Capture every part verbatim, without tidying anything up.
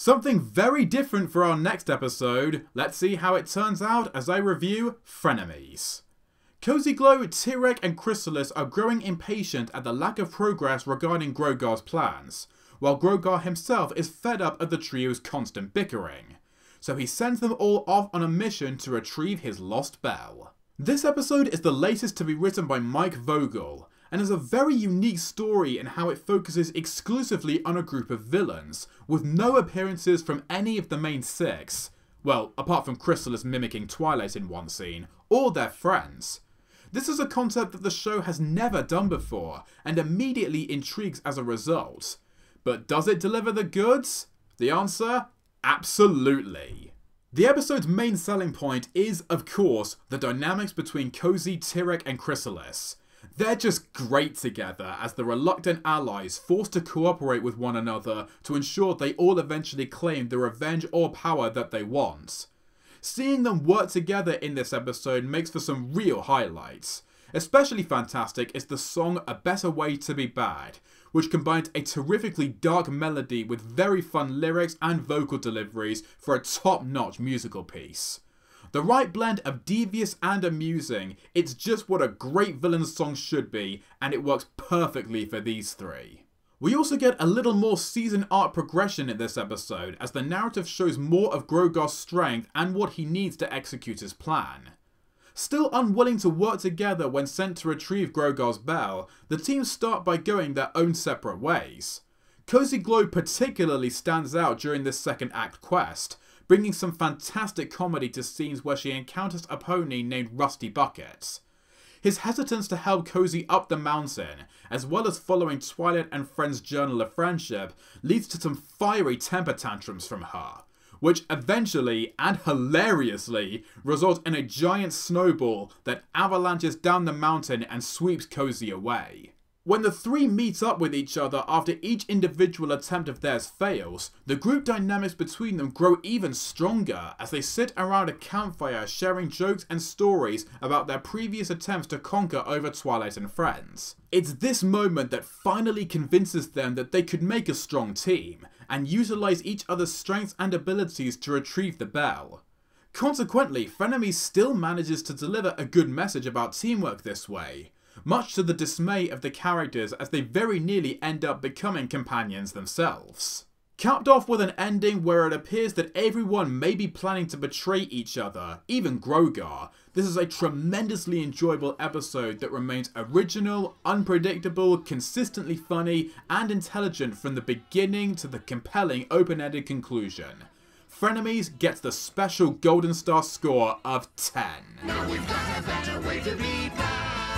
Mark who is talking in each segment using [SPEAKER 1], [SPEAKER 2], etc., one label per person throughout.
[SPEAKER 1] Something very different for our next episode. Let's see how it turns out as I review Frenemies. Cozy Glow, Tyrek and Chrysalis are growing impatient at the lack of progress regarding Grogar's plans, while Grogar himself is fed up at the trio's constant bickering. So he sends them all off on a mission to retrieve his lost bell. This episode is the latest to be written by Mike Vogel, and is a very unique story in how it focuses exclusively on a group of villains, with no appearances from any of the main six, well, apart from Chrysalis mimicking Twilight in one scene, or their friends. This is a concept that the show has never done before, and immediately intrigues as a result. But does it deliver the goods? The answer? Absolutely. The episode's main selling point is, of course, the dynamics between Cozy, Tyrek and Chrysalis. They're just great together as the reluctant allies forced to cooperate with one another to ensure they all eventually claim the revenge or power that they want. Seeing them work together in this episode makes for some real highlights. Especially fantastic is the song A Better Way to Be Bad, which combines a terrifically dark melody with very fun lyrics and vocal deliveries for a top-notch musical piece. The right blend of devious and amusing, it's just what a great villain song should be, and it works perfectly for these three. We also get a little more season arc progression in this episode, as the narrative shows more of Grogar's strength and what he needs to execute his plan. Still unwilling to work together when sent to retrieve Grogar's bell, the team start by going their own separate ways. Cozy Glow particularly stands out during this second act quest, bringing some fantastic comedy to scenes where she encounters a pony named Rusty Buckets. His hesitance to help Cozy up the mountain, as well as following Twilight and Friend's journal of friendship, leads to some fiery temper tantrums from her, which eventually, and hilariously, result in a giant snowball that avalanches down the mountain and sweeps Cozy away. When the three meet up with each other after each individual attempt of theirs fails, the group dynamics between them grow even stronger as they sit around a campfire sharing jokes and stories about their previous attempts to conquer over Twilight and Friends. It's this moment that finally convinces them that they could make a strong team, and utilize each other's strengths and abilities to retrieve the bell. Consequently, Frenemies still manages to deliver a good message about teamwork this way, much to the dismay of the characters as they very nearly end up becoming companions themselves. Capped off with an ending where it appears that everyone may be planning to betray each other, even Grogar, this is a tremendously enjoyable episode that remains original, unpredictable, consistently funny, and intelligent from the beginning to the compelling open-ended conclusion. Frenemies gets the special Golden Star score of ten. Now we've got a better way to be bad.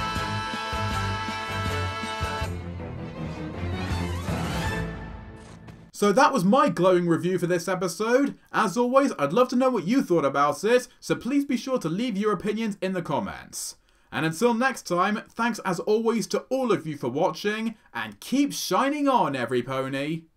[SPEAKER 1] So that was my glowing review for this episode. As always, I'd love to know what you thought about it, so please be sure to leave your opinions in the comments. And until next time, thanks as always to all of you for watching, and keep shining on, every pony!